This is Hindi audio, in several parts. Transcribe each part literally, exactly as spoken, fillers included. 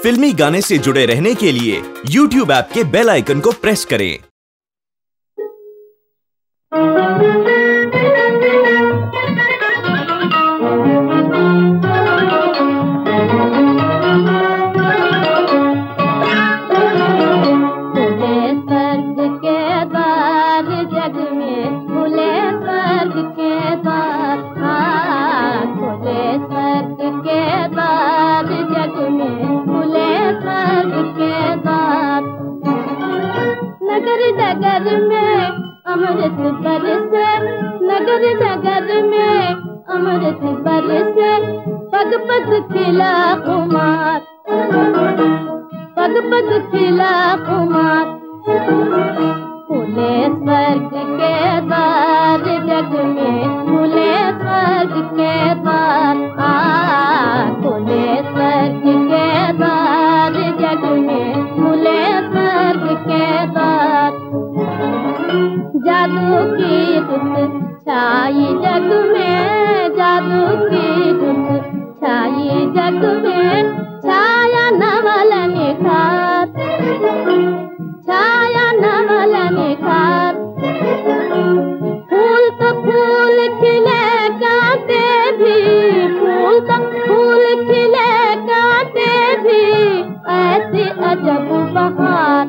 फिल्मी गाने से जुड़े रहने के लिए यूट्यूब ऐप के बेल आइकन को प्रेस करें। नगर नगर में अमृत बरसे, नगर नगर में अमृत बरसे, पग पग खिला कुमार, पग पग खिला कुमार। खुले स्वर्ग के द्वार जग में, खुले स्वर्ग के द्वार, आ खुले स्वर्ग के द्वार जग में, खुले स्वर्ग के द्वार। जादू की धुन छाई जग में, जादू की धुन छाई जग में, छाया नवल निखार, छाया नवल निखार। फूल तो फूल खिले कांटे भी, फूल तो फूल खिले कांटे भी, ऐसी अजब बहार,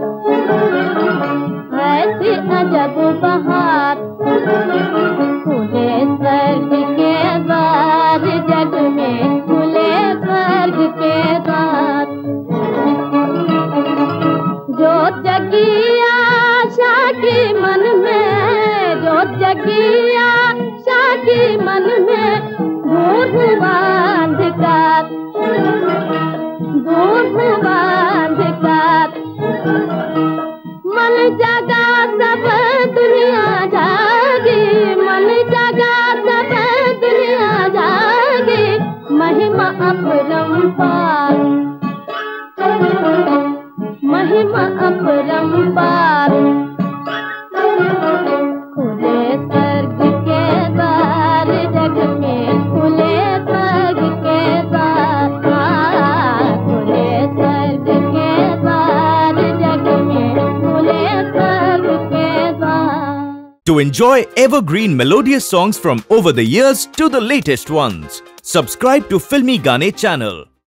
ऐसी अजब बहार। खुले स्वर्ग के द्वार जग में, खुले स्वर्ग के द्वार। जो जगी आशा की मन में, जो जगी आशा की मन में, दूर हुआ अंधकार, दूर हुआ अंधकार। मन जगा सब दुनिया जागी, मन जगा सब दुनिया जागी, महिमा अपरंपार, महिमा अपरंपार। खुले स्वर्ग के द्वार जग में, खुले स्वर्ग के द्वार, खुले स्वर्ग के द्वार जग में, खुले स्वर्ग के द्वार। To enjoy evergreen melodious songs from over the years to the latest ones, subscribe to Filmy Gaane channel.